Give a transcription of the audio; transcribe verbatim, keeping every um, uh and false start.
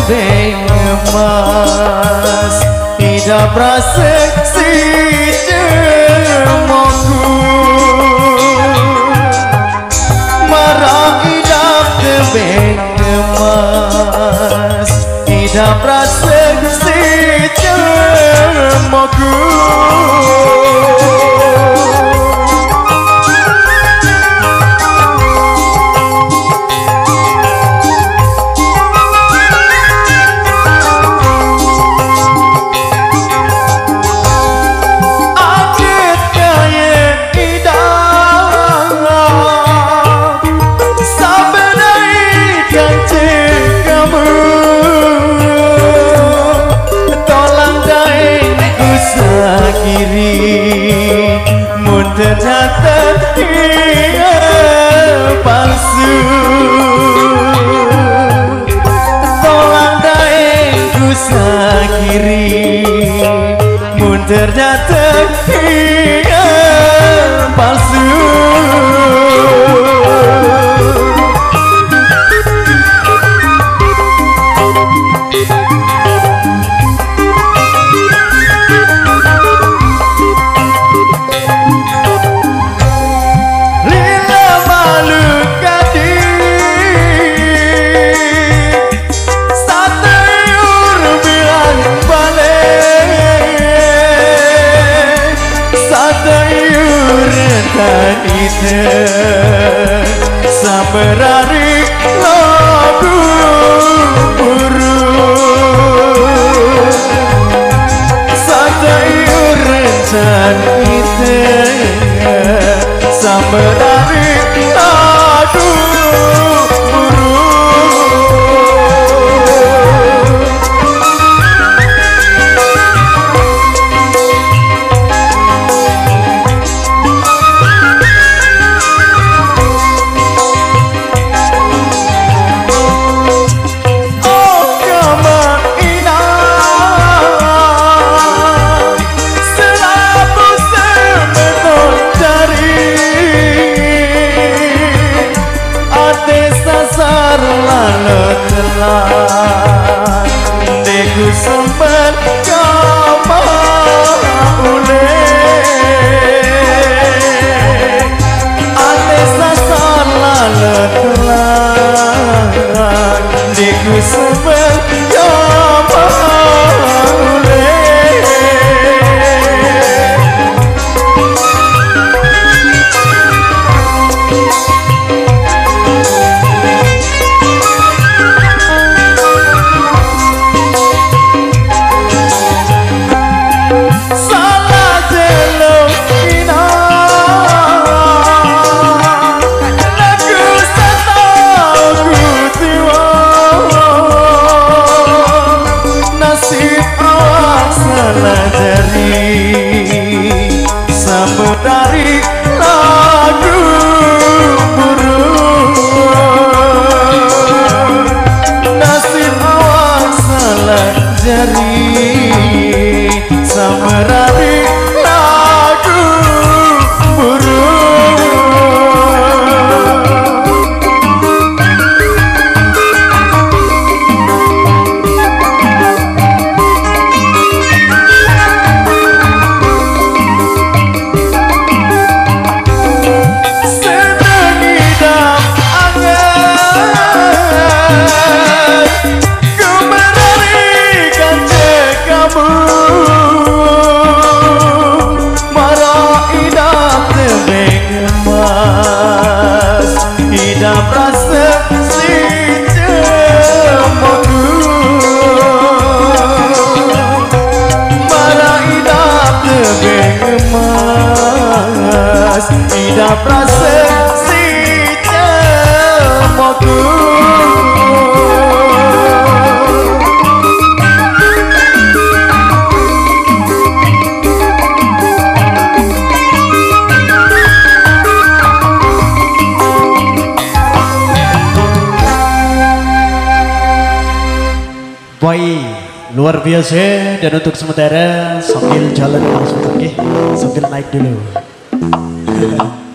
tebing emas hidup rasa si cemoku marah hidup tebing emas hidup rasa si cemoku ternyata dia palsu tolong daengku sakiri mun ternyata dia palsu saberari lagu burung sadaya rencana kita saberari lagu deku sempat kama uleh ate sasar laletelan deku sempat kama uleh dari lagu burung nasib awak salah jari sama dari lagu burung hidup rasa si cemoku marah hidup tebing emas hidup rasa si cemoku Baik, luar biasa. Dan untuk sementara sambil jalan langsung pergi, sambil naik dulu.